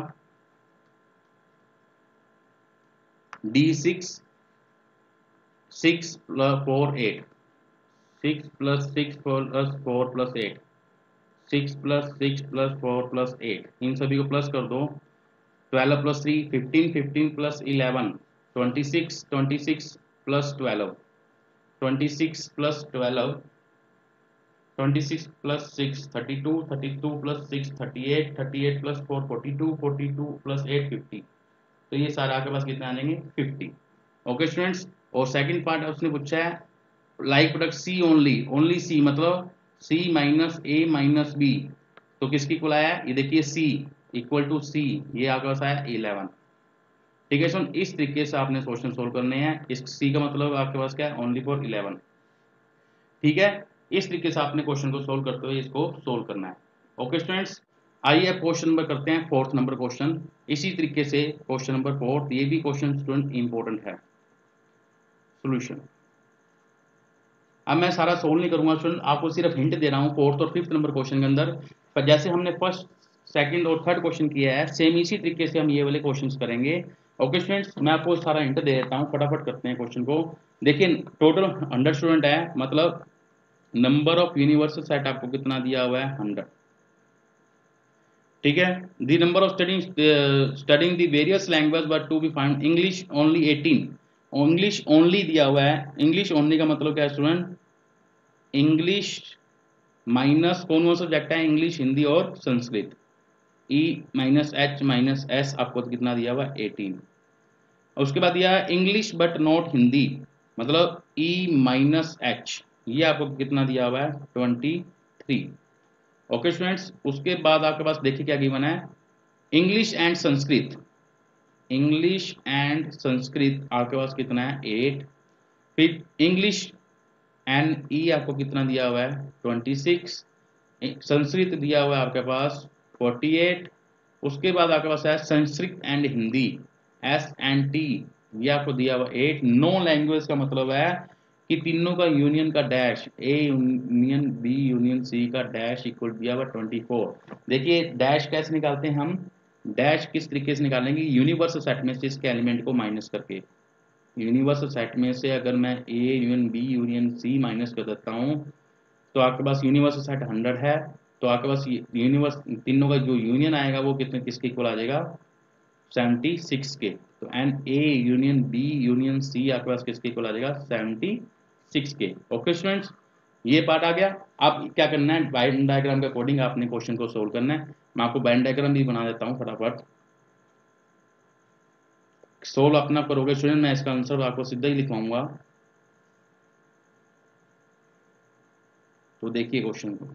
D six, six plus four eight, six plus six plus four plus eight, six plus six plus four plus eight, इन सभी को प्लस कर दो, twelve plus three fifteen, fifteen plus eleven twenty six, twenty six plus twelve twenty six plus twelve twenty six plus six thirty two, thirty two plus six thirty eight, thirty eight plus four forty two, forty two plus eight fifty, तो ये सारे आपके पास कितने आ जाएंगे fifty. Okay students, और second part उसने पूछा है like product C only, only C मतलब C minus A minus B, तो किसकी इक्वल आया है, ये देखिए सी इक्वल टू सी, ये आपके पास आया इलेवन। ठीक है स्टूडेंट, इस तरीके से आपने क्वेश्चन सोल्व करने हैं, इस सी का मतलब आपके पास क्या है ओनली फॉर इलेवन। ठीक है, इस तरीके से आपने क्वेश्चन को सोल्व करते हुए इसको सोल्व करना है। ओके स्टूडेंट्स, आइए अब क्वेश्चन नंबर करते हैं फोर्थ नंबर क्वेश्चन, इसी तरीके से क्वेश्चन नंबर फोर्थ, ये भी क्वेश्चन स्टूडेंट इंपॉर्टेंट है। सोल्यूशन अब मैं सारा सोल्व नहीं करूंगा स्टूडेंट, आपको सिर्फ हिंट दे रहा हूँ फोर्थ और फिफ्थ नंबर क्वेश्चन के अंदर, पर जैसे हमने फर्स्ट सेकंड और थर्ड क्वेश्चन किया है सेम इसी तरीके से हम ये वाले क्वेश्चंस करेंगे। ओके स्टूडेंट्स, मैं आपको सारा हिंट दे देता हूँ, फटाफट करते हैं क्वेश्चन को। देखिए टोटल हंड्रेड स्टूडेंट है, मतलब नंबर ऑफ यूनिवर्सल सेट आपको कितना दिया हुआ है हंड्रेड। ठीक है, the number of studying studying the various language but to be find English only eighteen, English only दिया हुआ है, इंग्लिश ओनली का मतलब क्या है स्टूडेंट, इंग्लिश माइनस कौन कौन सब्जेक्ट है, इंग्लिश हिंदी और Sanskrit, E minus H minus S आपको तो कितना दिया हुआ है एटीन। उसके बाद दिया इंग्लिश बट नॉट हिंदी, मतलब ई माइनस एच, ये आपको कितना दिया हुआ है ट्वेंटी थ्री। ओके स्टूडेंट्स, उसके बाद आपके पास देखिए क्या गिवन है, English and Sanskrit, English and Sanskrit आपके पास कितना है एट, फिर इंग्लिश एंड ई आपको कितना दिया हुआ है ट्वेंटी सिक्स, संस्कृत दिया हुआ है आपके पास फोर्टी एट, उसके बाद आपके पास है Sanskrit and Hindi S and T, ये आपको दिया हुआ एट। नो लैंग्वेज का मतलब है कि तीनों का यूनियन का dash, A union B union C का डैश इक्वल दिया हुआ ट्वेंटी फोर। देखिए डैश कैसे निकालते हैं हम, डैश किस तरीके से निकालेंगे, यूनिवर्सल सेट में से इसके एलिमेंट को माइनस करके, यूनिवर्सल सेट में से अगर मैं A union B union C minus कर देता हूँ तो आपके पास यूनिवर्सल सेट हंड्रेड है, तो आपके पास यूनिवर्स तीनों का जो यूनियन आएगा वो कितने किसके इक्वल आ जाएगा सेवेंटी सिक्स के, तो N A union B union C आपके पास किसके इक्वल आ जाएगा सेवेंटी सिक्स के। ओके स्टूडेंट्स, ये पार्ट आ गया। अब क्या करना है, वेन डायग्राम के अकॉर्डिंग आपने क्वेश्चन को सोल्व करना है। मैं आपको वेन डायग्राम भी बना देता हूँ, फटाफट सोल्व अपना करोगे स्टूडेंट, मैं इसका आंसर आपको सीधा ही लिखवाऊंगा। तो देखिए क्वेश्चन को,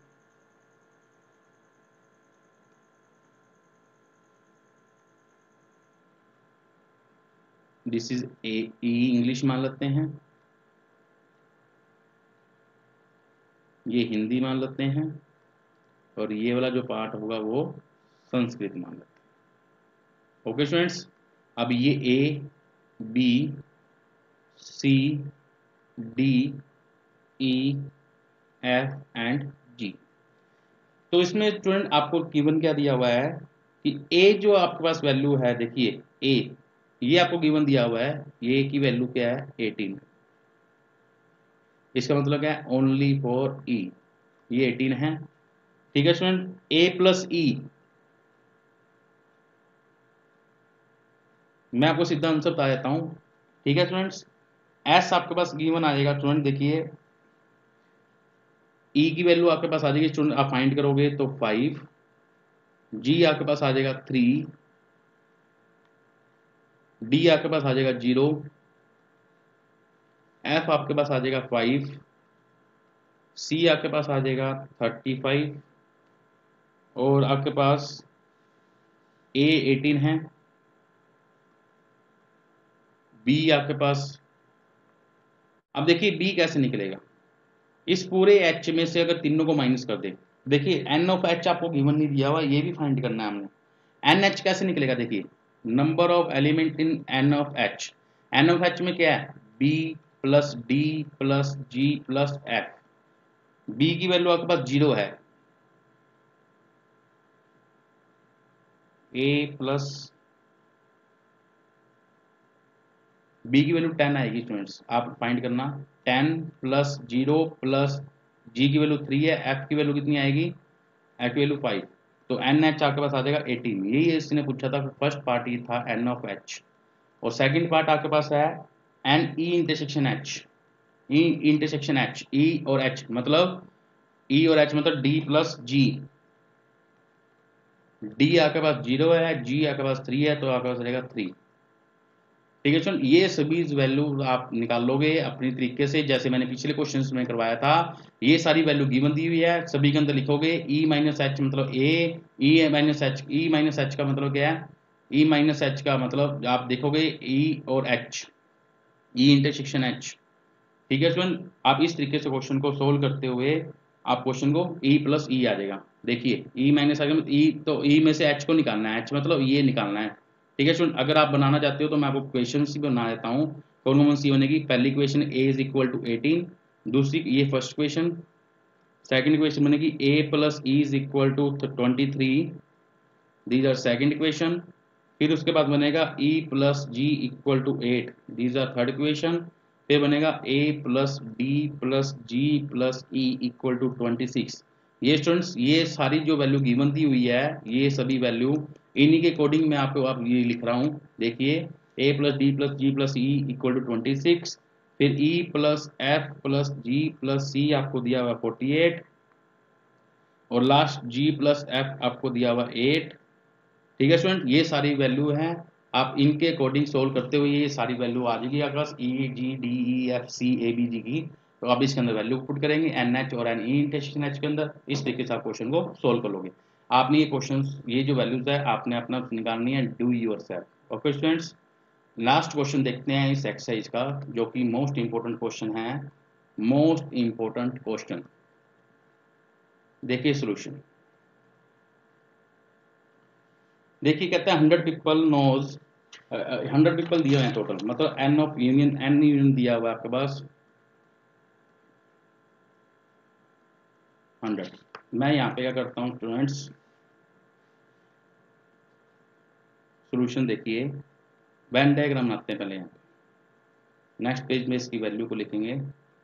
this is A E English मान लेते हैं, ये हिंदी मान लेते हैं, और ये वाला जो पार्ट होगा वो संस्कृत मान लेते हैं। ओके स्टूडेंट्स, अब ये A B C D E F and G, तो इसमें स्टूडेंट आपको गिवन क्या दिया हुआ है कि ए जो आपके पास वैल्यू है, देखिए ए ये आपको गिवन दिया हुआ है, ये की वैल्यू क्या है एटीन, इसका मतलब क्या है ओनली फॉर ई, ये एटीन है। ठीक है स्टूडेंट, ए प्लस ई, मैं आपको सीधा आंसर बता देता हूं। ठीक है स्टूडेंट्स, एस आपके पास गिवन आ जाएगा स्टूडेंट, देखिए ई की वैल्यू आपके पास आ जाएगी स्टूडेंट, आप फाइंड करोगे तो फाइव, जी आपके पास आ जाएगा थ्री, डी आपके पास आ जाएगा जीरो, एफ आपके पास आ जाएगा फाइव, सी आपके पास आ जाएगा थर्टी फाइव, और आपके पास ए एटीन है, बी आपके पास, अब देखिए बी कैसे निकलेगा, इस पूरे एच में से अगर तीनों को माइनस कर दे, देखिए एन ऑफ एच आपको गिवन नहीं दिया हुआ, ये भी फाइंड करना है हमने। एन एच कैसे निकलेगा, देखिए number of element in N of H, N of H में क्या है, B plus D plus G plus F, B की वैल्यू आपके पास जीरो है, ए प्लस बी की वैल्यू टेन आएगी स्टूडेंट्स, आप फाइंड करना, ten plus zero plus G की वैल्यू थ्री है, एफ की वैल्यू कितनी आएगी, एफ की वैल्यू फाइव, तो एन एच आपके पास आ जाएगा एटीन। यही इसने पूछा था, फर्स्ट पार्ट ये था एन ऑफ एच, और सेकंड पार्ट आपके पास है n E intersection H, E intersection H, E और एच मतलब ई और एच मतलब डी प्लस जी, डी आपके पास जीरो है, जी आपके पास थ्री है, तो आपके पास रहेगा थ्री। ठीक है सुन, ये सभी वैल्यू आप निकाल लोगे अपनी तरीके से, जैसे मैंने पिछले क्वेश्चंस में करवाया था। ये सारी वैल्यू गिवन दी हुई है, सभी के अंदर लिखोगे ई माइनस एच मतलब A, E minus H, E minus H का मतलब क्या है, ई माइनस एच का मतलब आप देखोगे ई और एच, ई इंटरसेक्शन एच। ठीक है स्टूडेंट, आप इस तरीके से क्वेश्चन को सोल्व करते हुए आप क्वेश्चन को ई प्लस ई आ जाएगा, देखिए ई माइनस आ गया, ई तो ई में से एच को निकालना है, एच मतलब ये निकालना है। ठीक है स्टूडेंट, अगर आप बनाना चाहते हो तो मैं आपको क्वेश्चन ही बना देता हूँ, कौन कौन सी बनेगी। पहली question A is equal to eighteen, दूसरी ये फर्स्ट क्वेश्चन, सेकंड क्वेश्चन बनेगी A plus E is equal to twenty three, these are second question. फिर उसके बाद बनेगा e plus G equal to eight, these are third question. फिर बनेगा a plus D plus G plus E equal to twenty six. ये students ये सारी जो वैल्यू गिवन दी हुई है, ये सभी वैल्यू इन्हीं के अकॉर्डिंग मैं आपको आप ये लिख रहा हूँ। देखिए a plus D plus G plus E equal to twenty six, फिर e plus F plus G plus C आपको दिया हुआ फोर्टी एट, और लास्ट g प्लस एफ आपको दिया हुआ एट। ठीक है स्टूडेंट, ये सारी वैल्यू हैं, आप इनके अकॉर्डिंग सोल्व करते हुए ये सारी वैल्यू आ जाएगी आपके पास E G D E F C A B G की, तो आप इसके अंदर वैल्यू पुट करेंगे एन एच और एन ई इंटरसेक्शन एच के अंदर, इस तरीके से आप क्वेश्चन को सोल्व कर लोगे। आपने ये क्वेश्चन ये जो वैल्यूज है आपने अपना निकालनी है, do yourself. Okay students, last question देखते हैं इस एक्सरसाइज का, जो कि मोस्ट इंपॉर्टेंट क्वेश्चन है, मोस्ट इंपॉर्टेंट क्वेश्चन। देखिए सोल्यूशन, देखिए कहते हैं hundred people knows, hundred people दिए हुए हैं टोटल, मतलब n of union, n union दिया हुआ है आपके पास हंड्रेड। मैं यहाँ पे क्या करता हूँ स्टूडेंट्स, सॉल्यूशन देखिए, वेन डायग्राम बनाते हैं पहले, यहाँ नेक्स्ट पेज में इसकी वैल्यू को लिखेंगे।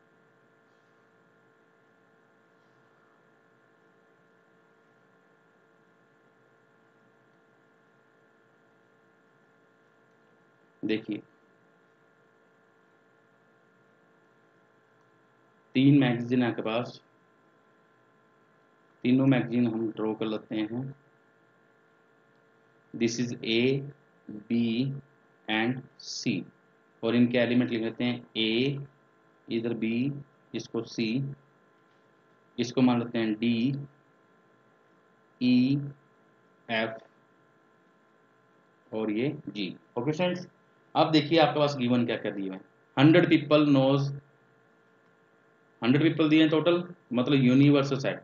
देखिए तीन मैगजीन आपके पास, तीनों मैगजीन हम ड्रॉ कर लेते हैं। This is A B and C, और इनके एलिमेंट लिख लेते हैं ए, इधर बी, इसको सी, इसको मान लेते हैं डी ई एफ और ये जी। ओके फ्रेंड्स, अब देखिए आपके पास गिवन क्या क्या दिए हैं, hundred people knows, hundred people दिए हैं टोटल, मतलब यूनिवर्सल सेट,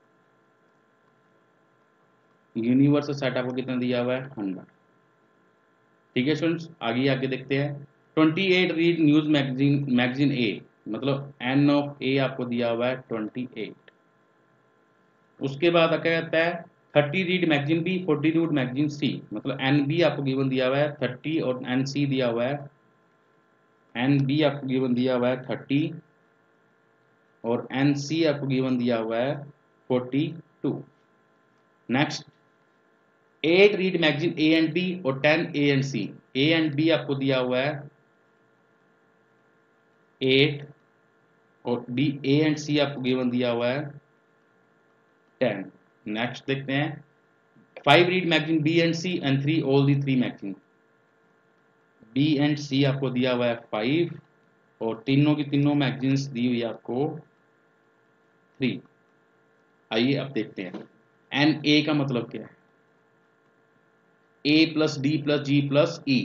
यूनिवर्सल सेट आपको कितना दिया हुआ है, हंड्रेड। ठीक है स्टूडेंट्स, आगे आगे देखते हैं, twenty eight read news magazine, magazine A मतलब एन ऑफ ए आपको दिया हुआ है ट्वेंटी एट। उसके बाद क्या कहता है, thirty read magazine B, forty read magazine C, मतलब एन बी आपको गिवन दिया हुआ है थर्टी, और एन सी दिया हुआ है, एन बी आपको गिवन दिया हुआ है थर्टी, और एन सी आपको गिवन दिया हुआ है forty two. Next, eight read magazine A and B और ten A and C, A and B आपको दिया हुआ है एट, और बी ए एंड सी आपको गिवन दिया हुआ है टेन। नेक्स्ट देखते हैं, five read magazine B and C and three all the three magazine. B and C आपको दिया हुआ है फाइव और तीनों की तीनों मैगजीन्स दी हुई है आपको थ्री। आइए अब देखते हैं एन ए का मतलब क्या है। A plus D plus G plus E,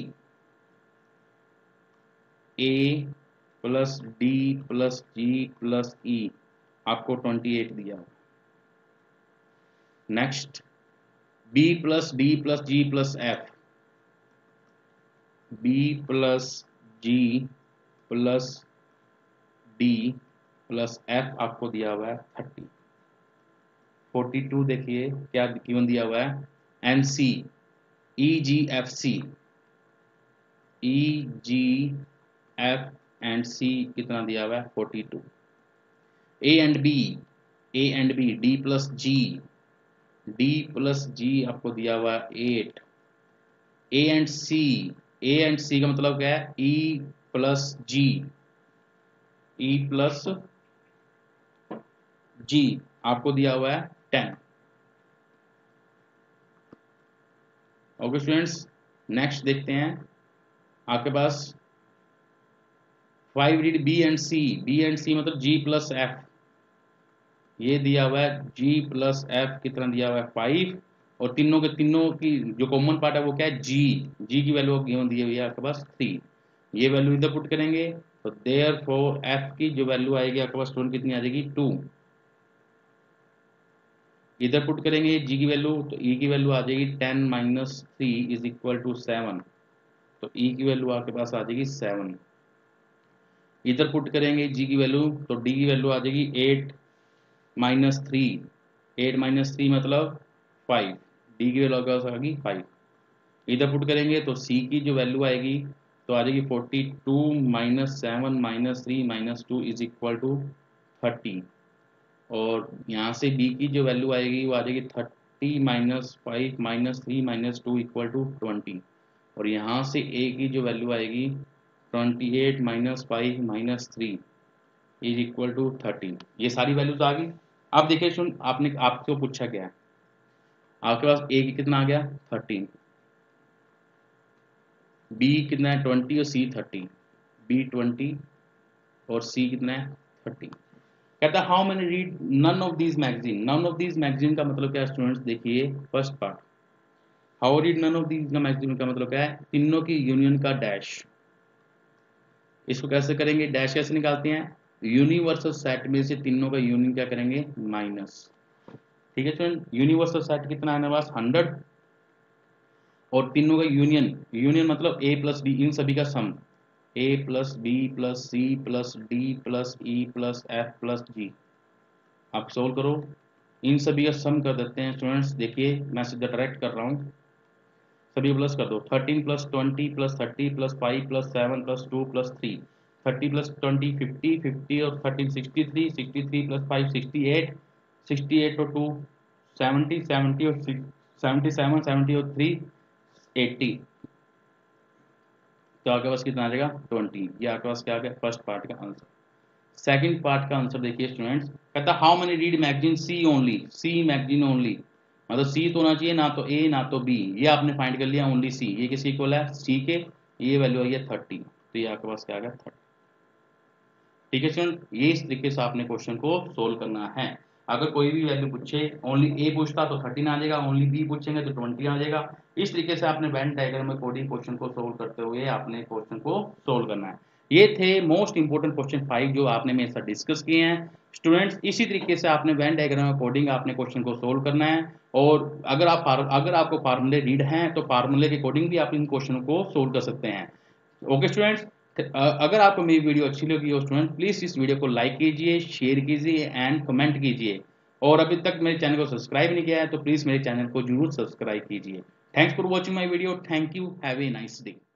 A plus D plus G plus E आपको ट्वेंटी एट दिया हुआ। Next B plus D plus G plus F, B plus G plus D plus F आपको दिया हुआ है thirty. Forty two देखिए क्या given दिया हुआ है, n C E G F C, E G F and C कितना दिया हुआ है forty two. A and B, A and B D plus G, D plus G आपको दिया हुआ है eight. A and C, A and C का मतलब क्या है, ई प्लस जी, ई प्लस जी आपको दिया हुआ है टेन। ओके स्टूडेंट्स, नेक्स्ट देखते हैं आपके पास five read B and C, B and C मतलब जी प्लस एफ, ये दिया हुआ है जी प्लस एफ कितना दिया हुआ है फाइव और तीनों के तीनों की जो कॉमन पार्ट है वो क्या है जी, जी की वैल्यू गिवन दी हुई है आपके पास थ्री। ये वैल्यू इधर पुट करेंगे तो देयर फोर एफ की जो वैल्यू आएगी आपके पास स्टूडेंट कितनी आ जाएगी टू। इधर पुट करेंगे जी की वैल्यू तो ई की वैल्यू आ जाएगी ten minus three is equal to seven, तो ई की वैल्यू आपके पास आ जाएगी सेवन। इधर पुट करेंगे जी की वैल्यू तो डी की वैल्यू आ जाएगी eight minus three, eight minus three मतलब फाइव, डी की वैल्यू आपके पास आ गई फाइव। इधर पुट करेंगे तो सी की जो वैल्यू आएगी तो आ जाएगी forty two minus seven minus three minus two is equal to thirty और यहाँ से बी की जो वैल्यू आएगी वो आ जाएगी thirty minus five minus three minus two equal to twenty और यहाँ से ए की जो वैल्यू आएगी twenty eight minus five minus three is equal to thirteen. ये सारी वैल्यूज आ गई। अब देखिए सुन, आपने आपको पूछा क्या है, आपके पास ए की कितना आ गया थर्टीन, बी कितना है ट्वेंटी और सी थर्टी, बी ट्वेंटी और सी कितना है थर्टी। कहता है how many read none of these magazine, none of these magazine का मतलब क्या है स्टूडेंट्स, देखिए first part how read none of these magazine का मतलब क्या है, तीनों की यूनियन का डैश। इसको कैसे करेंगे, डैश कैसे निकालते हैं, यूनिवर्सल सेट में से तीनों का यूनियन क्या करेंगे माइनस। ठीक है स्टूडेंट, यूनिवर्सल सेट कितना है हमारे पास हंड्रेड और तीनों का यूनियन, यूनियन मतलब ए प्लस बी इन सभी का sum, A plus B plus C plus D plus E plus F plus G. आप सोल्व करो, इन सभी का सम कर देते हैं स्टूडेंट्स। देखिए मैं सीधा डायरेक्ट कर रहा हूँ, सभी प्लस कर दो, thirteen plus twenty plus thirty plus five plus seven plus two plus three, thirty plus twenty fifty, fifty और thirteen sixty three, sixty three plus five sixty eight, sixty eight और two seventy, seventy और seventy seven, seventy और three eighty, तो आपके पास कितना आ जाएगा ट्वेंटी। ये आपके पास क्या आ गया फर्स्ट पार्ट का आंसर। सेकंड पार्ट का आंसर देखिए स्टूडेंट्स, कहता how many read magazine C only, C magazine only मतलब सी तो होना चाहिए ना तो ए ना तो बी, ये आपने फाइंड कर लिया ओनली सी, ये किसी इक्वल है सी के, ये वैल्यू आई है थर्टी, तो ये आपके पास क्या आ गया थर्टी। ठीक है स्टूडेंट, ये इस तरीके से आपने क्वेश्चन को सोल्व करना है। अगर कोई भी वैल्यू पूछे, ओनली ए पूछता तो थर्टीन आ जाएगा, ओनली बी पूछेंगे तो ट्वेंटी आ जाएगा। इस तरीके से आपने वेन डायग्राम अकॉर्डिंग क्वेश्चन को सोल्व करते हुए आपने क्वेश्चन को सोल्व करना है। ये थे मोस्ट इंपोर्टेंट क्वेश्चन फाइव जो आपने मेरे साथ डिस्कस किए हैं स्टूडेंट्स। इसी तरीके से आपने वेन डायग्राम अकॉर्डिंग आपने क्वेश्चन को सोल्व करना है और अगर आप अगर आपको फार्मूले रीड हैं तो फार्मूले के अकॉर्डिंग भी आप इन क्वेश्चन को सोल्व कर सकते हैं। ओके स्टूडेंट्स, अगर आपको मेरी वीडियो अच्छी लगी हो स्टूडेंट प्लीज़ इस वीडियो को लाइक कीजिए, शेयर कीजिए एंड कमेंट कीजिए और अभी तक मेरे चैनल को सब्सक्राइब नहीं किया है तो प्लीज़ मेरे चैनल को जरूर सब्सक्राइब कीजिए। Thanks for watching my video, thank you, have a nice day.